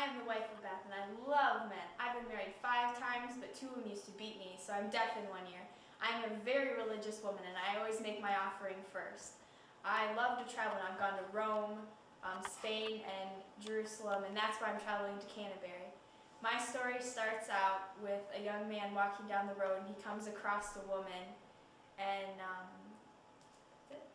I am the wife of Beth, and I love men. I've been married 5 times, but 2 of them used to beat me, so I'm deaf in 1 ear. I'm a very religious woman, and I always make my offering first. I love to travel, and I've gone to Rome, Spain, and Jerusalem, and that's why I'm traveling to Canterbury. My story starts out with a young man walking down the road, and he comes across a woman, and that's it.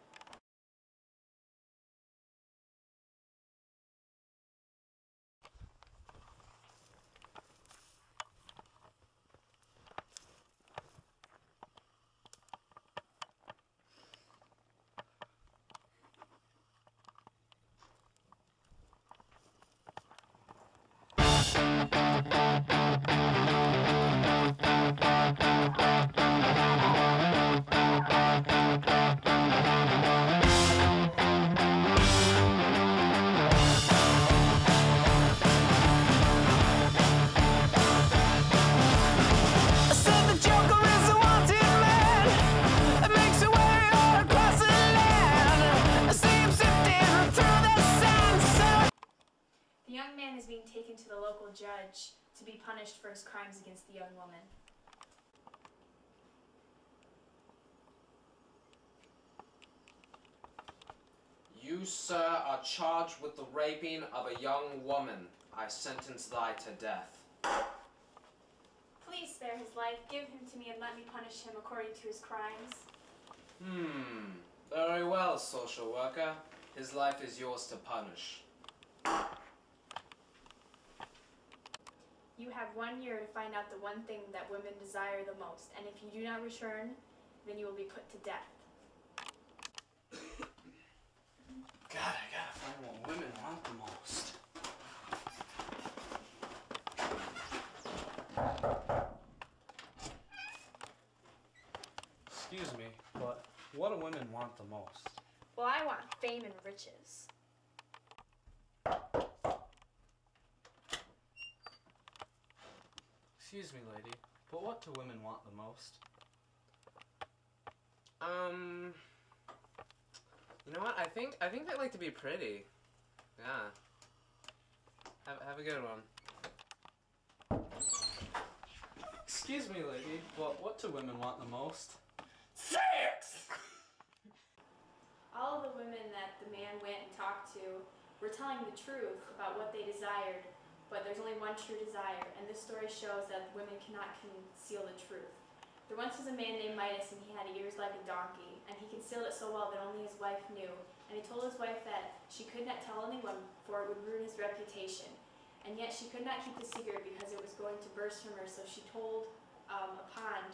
The young man is being taken to the local judge to be punished for his crimes against the young woman. You, sir, are charged with the raping of a young woman. I sentence thy to death. Please spare his life, give him to me, and let me punish him according to his crimes. Very well, social worker. His life is yours to punish. You have 1 year to find out the one thing that women desire the most, and if you do not return, then you will be put to death. God, I gotta find what women want the most. Excuse me, but what do women want the most? Well, I want fame and riches. Excuse me, lady, but what do women want the most? You know what? I think they like to be pretty. Yeah. Have a good one. Excuse me, lady, but what do women want the most? Sex! All of the women that the man went and talked to were telling the truth about what they desired, but there's only one true desire, and this story shows that women cannot conceal the truth. There once was a man named Midas, and he had ears like a donkey, and he concealed it so well that only his wife knew. And he told his wife that she could not tell anyone, for it would ruin his reputation. And yet she could not keep the secret because it was going to burst from her, so she told a pond.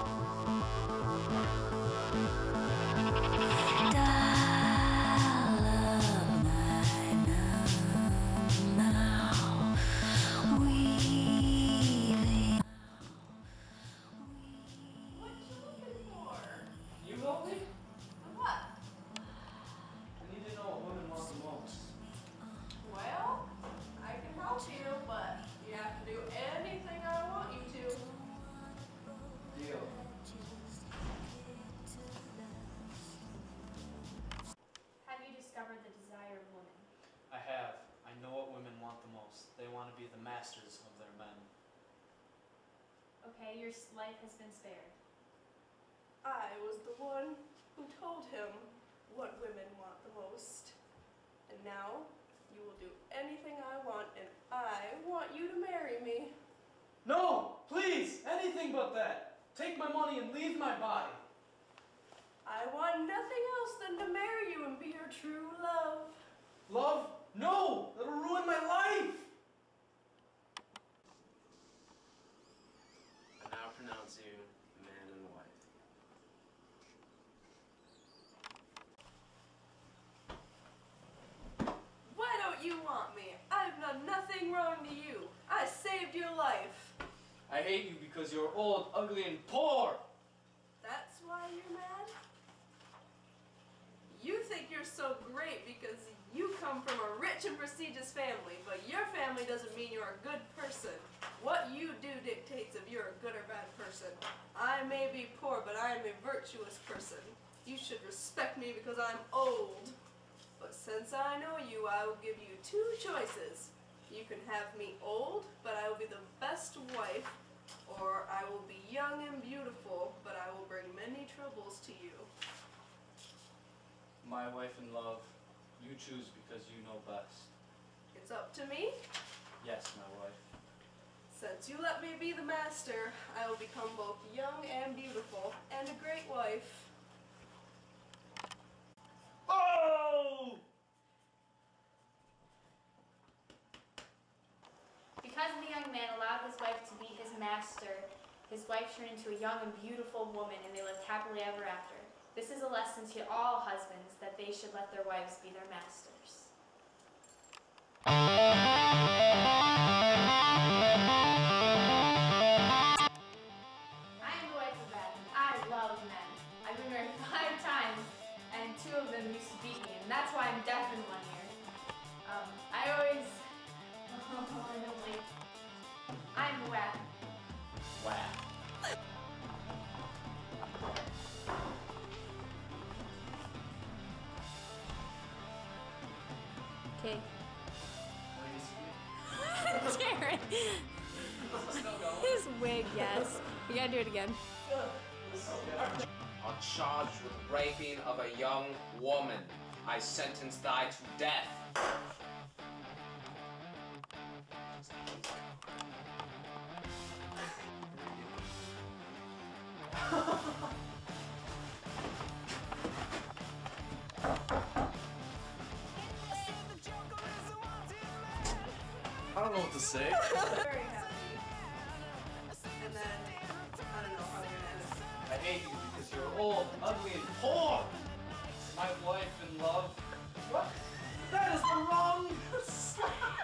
You help me? What? I need to know what women want the most. Well, I can help you, but you have to do anything I want you to. Deal. Have you discovered the desire of women? I have. I know what women want the most. They want to be the masters of their men. Okay, your life has been spared. I was the one who told him what women want the most. And now, you will do anything I want, and I want you to marry me. No! Please! Anything but that! Take my money and leave my body! I want nothing else than to marry you and be your true love. Love? No! That'll ruin my life! I now pronounce you man and wife. Why don't you want me? I've done nothing wrong to you. I saved your life. I hate you because you're old, ugly, and poor! That's why you're mad? You think you're so great because you come from a rich and prestigious family, but your family doesn't mean you're a good person. What you do dictates if you're a good or bad person. I may be poor, but I am a virtuous person. You should respect me because I'm old. But since I know you, I will give you 2 choices. You can have me old, but I will be the best wife, or I will be young and beautiful, but I will bring many troubles to you. My wife in love, you choose because you know best. It's up to me. Yes, my wife. Since you let me be the master, I will become both young and beautiful, and a great wife. Oh! Because the young man allowed his wife to be his master, his wife turned into a young and beautiful woman, and they lived happily ever after. This is a lesson to all husbands that they should let their wives be their masters. I am the wife of Adam. I love men. I've been married 5 times, and 2 of them used to beat me, and that's why I'm deaf in one ear. I always... I don't like... I'm the whack. Wow. Okay. Jared. His wig, yes. We gotta do it again. Are charged with raping of a young woman. I sentence thy to death. I don't know what to say. Very happy. And then, I don't know how we're gonna end it. I hate you because you're old, ugly, and poor. My wife in love. What? That is the wrong.